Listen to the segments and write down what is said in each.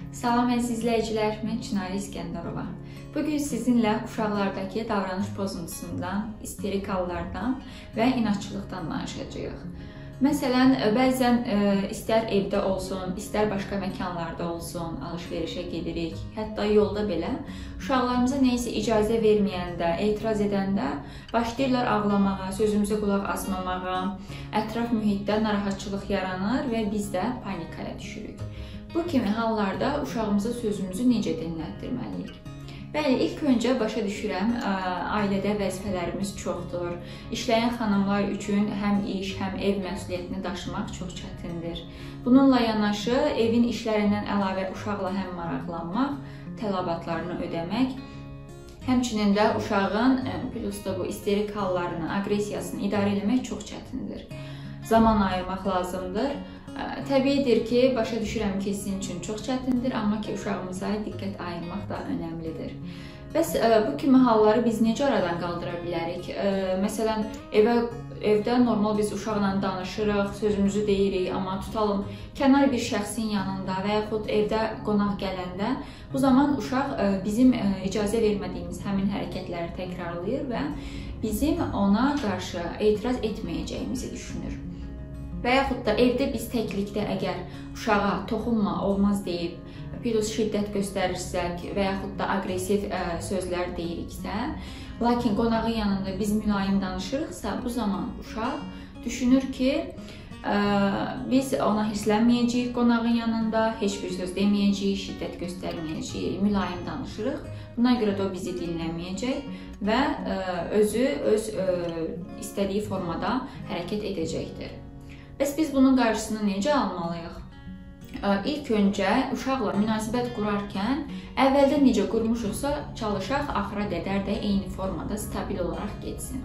Salam əziz izləyicilər, mən Çinarə İskəndərova. Bugün sizinlə uşaqlardakı davranış pozuntusundan, isterik hallardan və inatçılıqdan danışacağıq. Məsələn, bəzən istər evdə olsun, istər başqa məkanlarda olsun, alış-verişə gedirik, hətta yolda belə uşaqlarımıza nəyisə icazə verməyəndə, etiraz edəndə başlayırlar ağlamağa, sözümüzə qulaq asmamağa, ətraf mühitdə narahatçılıq yaranır və biz də panikaya düşürük. Bu kimi hallarda uşağımıza sözümüzü necə dinlətdirməliyik? Bəli, ilk öncə başa düşürəm, ailədə vəzifələrimiz çoxdur. İşləyən xanımlar üçün həm iş, həm ev məsuliyyətini daşımaq çox çətindir. Bununla yanaşı, evin işlərindən əlavə uşaqla həm maraqlanmaq, tələbatlarını ödəmək, həmçinin də uşağın plus da bu isterik hallarını, aqressiyasını idarə etmək çox çətindir. Zaman ayırmaq lazımdır. Təbiidir ki, başa düşürəm ki, sizin üçün çox çətindir, amma ki, uşağımıza diqqət ayırmaq da önəmlidir. Bəs bu kimi halları biz necə aradan qaldıra bilərik? Məsələn, evdə normal biz uşaqla danışırıq, sözümüzü deyirik, amma tutalım kənar bir şəxsin yanında və yaxud evdə qonaq gələndə bu zaman uşaq bizim icazə vermədiyimiz həmin hərəkətləri təkrarlayır və bizim ona qarşı etiraz etməyəcəyimizi düşünür. Və yaxud da evdə biz təklikdə əgər uşağa toxunma, olmaz deyib, plus şiddət göstərirsək və yaxud da aqressiv sözlər deyiriksə, lakin qonağın yanında biz mülayim danışırıqsa, bu zaman uşaq düşünür ki, biz ona hirslənməyəcəyik qonağın yanında, heç bir söz deməyəcəyik, şiddət göstərməyəcəyik, mülayim danışırıq. Buna görə də o bizi dinləməyəcək və özü öz istədiyi formada hərəkət edəcəkdir. Bəs biz bunun qarşısını necə almalıyıq? İlk öncə uşaqla münasibət qurarkən əvvəldə necə qurmuşuqsa çalışaq axıra qədər də eyni formada stabil olaraq getsin.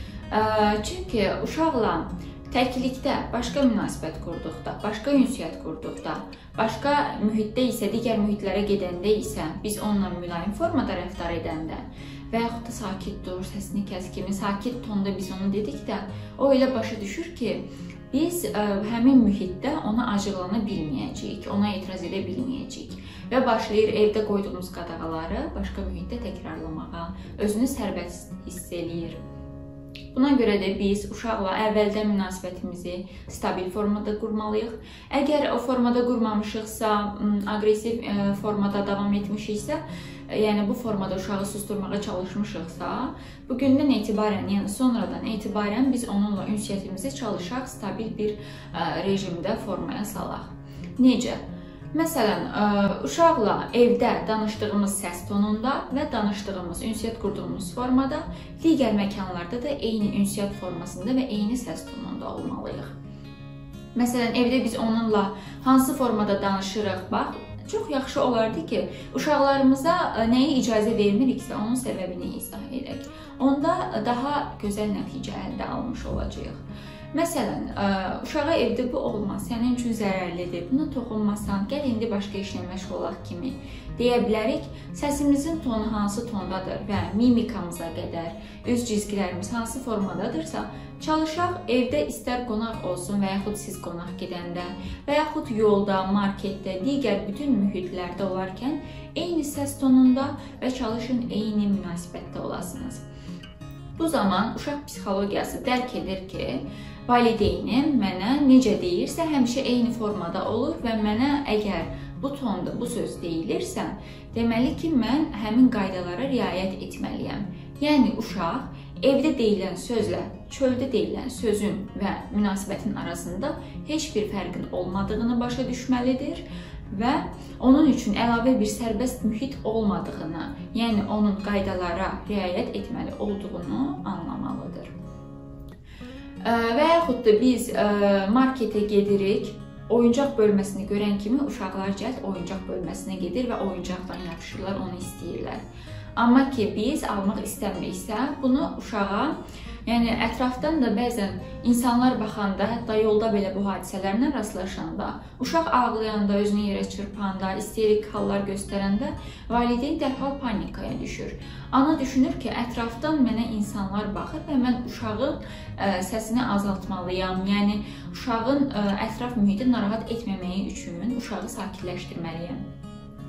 Çünki uşaqla təklikdə başqa münasibət qurduqda, başqa ünsiyyət qurduqda, başqa mühitdə isə, digər mühitlərə gedəndə isə biz onunla mülayim formada rəftar edəndə və yaxud da sakit dur, səsini kəs kimi sakit tonda biz onu dedikdə, o elə başa düşür ki, biz həmin mühitdə ona acıqlana bilməyəcəyik, ona etiraz edə bilməyəcəyik və başlayır evdə qoyduğumuz qadağaları başqa mühitdə təkrarlamağa, özünü sərbəst hiss eləyir. Buna görə də biz uşaqla əvvəldən münasibətimizi stabil formada qurmalıyıq. Əgər o formada qurmamışıqsa, aqressiv formada davam etmişiksə, yəni bu formada uşağı susturmağa çalışmışıqsa, bugündən etibarən, yəni sonradan etibarən biz onunla ünsiyyətimizi çalışaq stabil bir rejimdə formaya salaq. Necə? Məsələn, uşaqla evdə danışdığımız səs tonunda və danışdığımız, ünsiyyət qurduğumuz formada, digər məkanlarda da eyni ünsiyyət formasında və eyni səs tonunda olmalıyıq. Məsələn, evdə biz onunla hansı formada danışırıq, bax, çox yaxşı olardı ki, uşaqlarımıza nəyi icazə vermiriksə, onun səbəbini izah edək. Onda daha gözəl nəticə əldə almış olacağıq. Məsələn, uşağa evdə bu olmaz, sənin üçün zərərlidir, buna toxunmasan, gəl indi başqa işlə məşğul olaq kimi deyə bilərik. Səsimizin tonu hansı tondadır və mimikamıza qədər, üz cizgilərimiz hansı formadadırsa, çalışaq evdə istər qonaq olsun və yaxud siz qonaq gedəndə və yaxud yolda, marketdə, digər bütün mühitlərdə olarkən eyni səs tonunda və çalışın eyni münasibətdə olasınız. Bu zaman uşaq psixologiyası dərk edir ki, valideynim mənə necə deyirsə, həmişə eyni formada olur və mənə əgər bu tonda bu söz deyilirsə, deməli ki, mən həmin qaydalara riayət etməliyəm. Yəni, uşaq evdə deyilən sözlə çöldə deyilən sözün və münasibətin arasında heç bir fərqin olmadığını başa düşməlidir və onun üçün əlavə bir sərbəst mühit olmadığını, yəni onun qaydalara riayət etməli olduğunu anlamalıdır. Və yaxud da biz marketə gedirik, oyuncaq bölməsini görən kimi uşaqlar cəld oyuncaq bölməsinə gedir və oyuncaqdan yapışırlar, onu istəyirlər. Amma ki, biz almaq istəmiriksə, bunu uşağa, yəni ətrafdan da bəzən insanlar baxanda, hətta yolda belə bu hadisələrlə rastlaşanda, uşaq ağlayanda, özünü yerə çırpanda, isterik hallar göstərəndə valideyn dərhal panikaya düşür. Ana düşünür ki, ətrafdan mənə insanlar baxır və mən uşağın səsini azaltmalıyam, yəni uşağın ətraf mühiti narahat etməməyi üçün uşağı sakitləşdirməliyəm.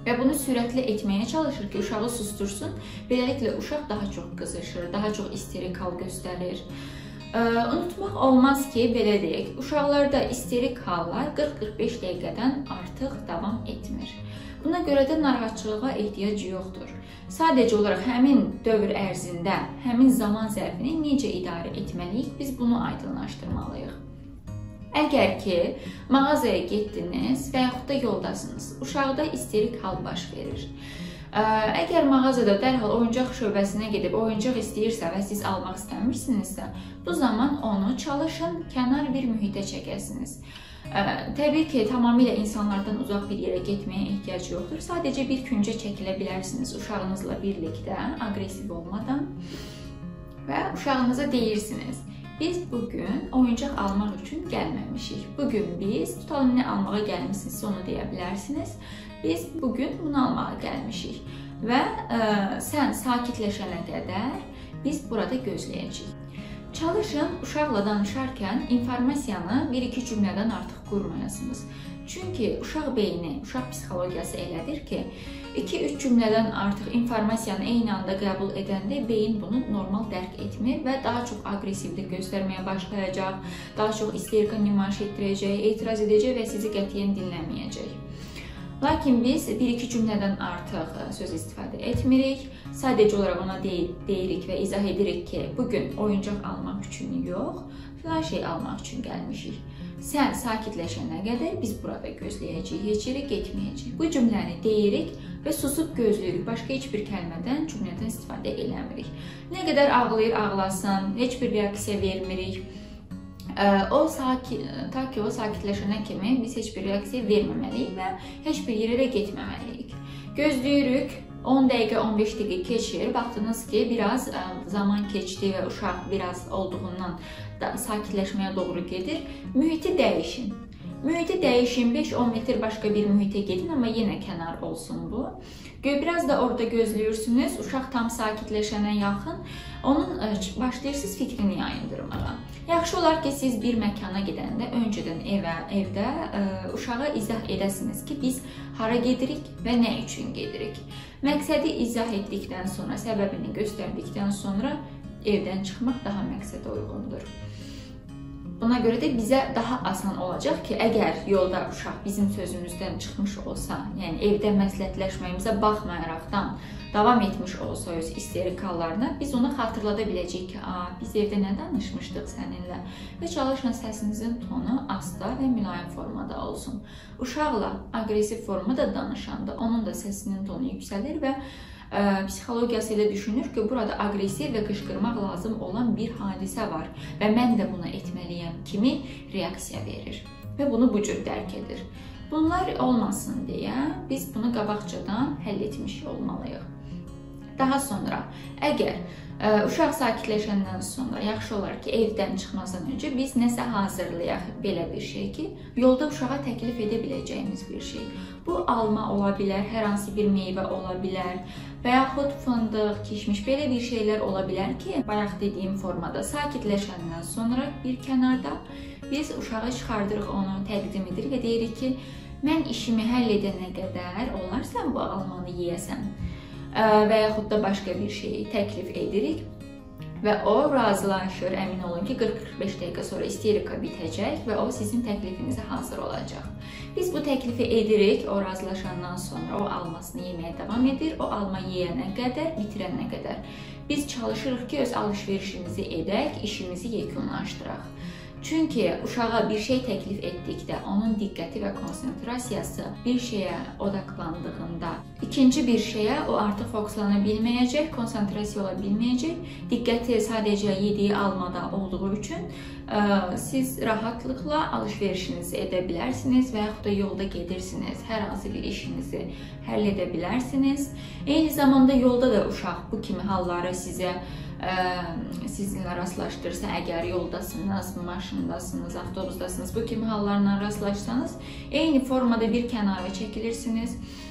və bunu sürətli etməyə çalışır ki, uşağı sustursun. Beləliklə uşaq daha çox qızışır, daha çox isterik hal göstərir. Unutmaq olmaz ki, belə deyək, uşaqlarda isterik hallar 40-45 dəqiqədən artıq davam etmir. Buna görə də narahatçılığa ehtiyac yoxdur. Sadəcə olaraq həmin dövr ərzində, həmin zaman zərfini necə idarə etməliyik, biz bunu aydınlaşdırmalıyıq. Əgər ki, mağazaya getdiniz və yaxud da yoldasınız, uşaqda isterik hal baş verir. Əgər mağazada dərhal oyuncaq şöbəsinə gedib oyuncaq istəyirsə və siz almaq istəmirsinizsə, bu zaman onu çalışın, kənar bir mühitə çəkəsiniz. Təbii ki, tamamilə insanlardan uzaq bir yerə getməyə ehtiyac yoxdur. Sadəcə bir küncə çəkilə bilərsiniz uşağınızla birlikdə, aqressiv olmadan və uşağınıza deyirsiniz. Biz bugün oyuncaq almaq üçün gəlməmişik. Bugün biz, tutalım nə almağa gəlmişsinizsə onu deyə bilərsiniz. Biz bugün bunu almağa gəlmişik və sən sakitləşənə qədər biz burada gözləyəcəyik. Çalışın, uşaqla danışarkən informasiyanı 1-2 cümlədən artıq qurmayasınız. Çünki uşaq beyni, uşaq psixologiyası elədir ki, 2-3 cümlədən artıq informasiyanı eyni anda qəbul edəndə beyin bunu normal dərk etmir və daha çox aqressivlik göstərməyə başlayacaq, daha çox isterika nümayiş etdirəcək, etiraz edəcək və sizi qətiyyən dinləməyəcək. Lakin biz 1-2 cümlədən artıq söz istifadə etmirik. Sadəcə olaraq ona deyirik və izah edirik ki, bugün oyuncaq almaq üçün yox, filan şey almaq üçün gəlmişik. Sən sakitləşənə qədər biz burada gözləyəcəyik, heç yerə getməyəcəyik. Bu cümləni deyirik və susub gözləyirik. Başqa heç bir kəlmədən, cümlədən istifadə eləmirik. Nə qədər ağlayır, ağlasın, heç bir reaksiya vermirik. Ta ki o sakitləşənə kimi biz heç bir reaksiya verməməliyik və heç bir yerə də getməməliyik. Gözləyirik, 10 dəqiqə, 15 dəqiqə keçir. Baxdınız ki, biraz zaman keçdi və uşaq biraz olduğundan sakitləşməyə doğru gedir. Mühiti dəyişin. Mühiti dəyişin, 5-10 metr başqa bir mühitə gedin, amma yenə kənar olsun bu. Biraz da orada gözləyirsiniz, uşaq tam sakitləşənə yaxın, onun başlayırsınız fikrini yayındırmağa. Yaxşı olar ki, siz bir məkana gedəndə öncədən evdə uşağa izah edəsiniz ki, biz hara gedirik və nə üçün gedirik. Məqsədi izah etdikdən sonra, səbəbini göstərdikdən sonra evdən çıxmaq daha məqsədə uyğundur. Buna görə də bizə daha asan olacaq ki, əgər yolda uşaq bizim sözümüzdən çıxmış olsa, yəni evdə məsləhətləşməyimizə baxmayaraqdan davam etmiş olsa öz isterik hallarına, biz ona xatırlada biləcəyik ki, biz evdə nə danışmışdıq səninlə və çalışın səsinizin tonu asta və mülayim formada olsun. Uşaqla aqressiv formada danışanda onun da səsinin tonu yüksəlir və psixologiyası ilə düşünür ki, burada aqressiv və qışqırmaq lazım olan bir hadisə var və mən də bunu etməliyəm kimi reaksiya verir və bunu bu cür dərk edir. Bunlar olmasın deyə biz bunu qabaqcadan həll etmiş olmalıyıq. Daha sonra, əgər uşaq sakitləşəndən sonra yaxşı olar ki, evdən çıxmazdan öncə biz nəsə hazırlayaq belə bir şey ki, yolda uşağa təklif edə biləcəyimiz bir şey. Bu alma ola bilər, hər hansı bir meyvə ola bilər və yaxud fındıq, kişmiş belə bir şeylər ola bilər ki, bayaq dediyim formada sakitləşəndən sonra bir kənarda biz uşağa çıxardırıq, onu təqdim edirik və deyirik ki, mən işimi həll edənə qədər olar sən bu almanı yeyəsən. Və yaxud da başqa bir şeyi təklif edirik və o razılaşır, əmin olun ki, 40-45 dəqiqə sonra isterika bitəcək və o sizin təklifinizə hazır olacaq. Biz bu təklifi edirik, o razılaşandan sonra o almasını yeməyə davam edir, o alma yeyənə qədər, bitirənə qədər. Biz çalışırıq ki, öz alış-verişimizi edək, işimizi yekunlaşdıraq. Çünki uşağa bir şey təklif etdikdə onun diqqəti və konsentrasiyası bir şeyə odaqlandığında ikinci bir şeyə o artıq fokuslana bilməyəcək, konsentrasiya ola bilməyəcək. Diqqəti sadəcə yediyi almada olduğu üçün siz rahatlıqla alış-verişinizi edə bilərsiniz və yaxud da yolda gedirsiniz, hər hansı bir işinizi həll edə bilərsiniz. Eyni zamanda yolda da uşaq bu kimi halları sizinlə rastlaşdırsa, əgər yoldasınız, maşındasınız, avtobusdasınız, bu kimi hallarla rastlaşsanız, eyni formada bir kənara çəkilirsiniz,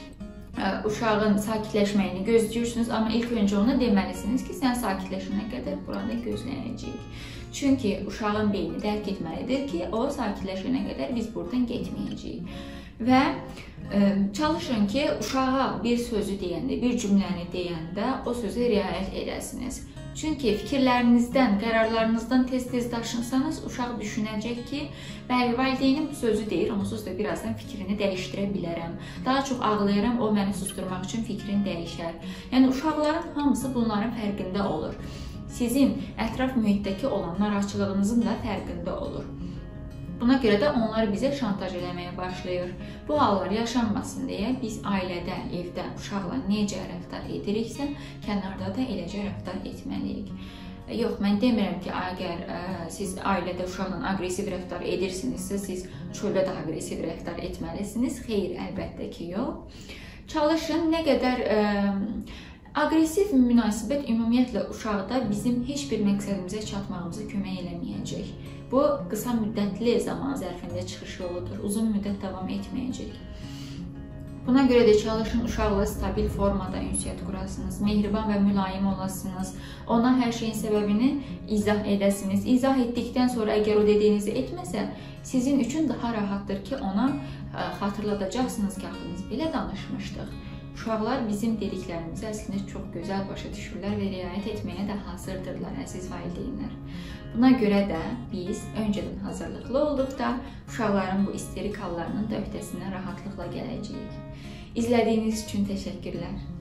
uşağın sakitləşməyini gözləyirsiniz, amma ilk öncə ona deməlisiniz ki, sən sakitləşənə qədər burada gözləyəcəyik. Çünki uşağın beyni dərk etməlidir ki, o sakitləşənə qədər biz buradan getməyəcəyik. Və çalışın ki, uşağa bir sözü deyəndə, bir cümləni deyəndə o sözə riayət edəsiniz. Çünki fikirlərinizdən, qərarlarınızdan tez-tez daşınsanız, uşaq düşünəcək ki, bəli, valideynim bu sözü deyir, onsuz da birazdan fikrini dəyişdirə bilərəm. Daha çox ağlayaram, o məni susturmaq üçün fikrini dəyişər. Yəni, uşaqların hamısı bunların fərqində olur. Sizin ətraf mühitdəki olan narahatçılığınızın da fərqində olur. Buna görə də onlar bizə şantaj eləməyə başlayır. Bu hallar yaşanmasın deyə biz ailədə, evdə uşaqla necə rəftar ediriksə, kənarda da eləcə rəftar etməliyik. Yox, mən demirəm ki, əgər siz ailədə uşaqla aqressiv rəftar edirsinizsə, siz çöldə də aqressiv rəftar etməlisiniz. Xeyr, əlbəttə ki, yox. Çalışın, nə qədər aqressiv münasibət ümumiyyətlə uşaqda bizim heç bir məqsədimizə çatmağımıza kömək eləməyəcək. Bu, qısa müddətli zaman zərfində çıxış yoludur, uzun müddət davam etməyəcək. Buna görə də çalışın uşaqla stabil formada ünsiyyət qurasınız, mehriban və mülayim olasınız, ona hər şeyin səbəbini izah edəsiniz. İzah etdikdən sonra əgər o dediyinizi etməsə, sizin üçün daha rahatdır ki, ona xatırladacaqsınız ki, biz belə danışmışdıq. Uşaqlar bizim dediklərimizi əslində çox gözəl başa düşürlər və riayət etməyə də hazırdırlar, əziz valideynlər. Buna görə də biz öncədən hazırlıqlı olduqda uşaqların bu isterik hallarının da öhdəsindən rahatlıqla gələcəyik. İzlədiyiniz üçün təşəkkürlər.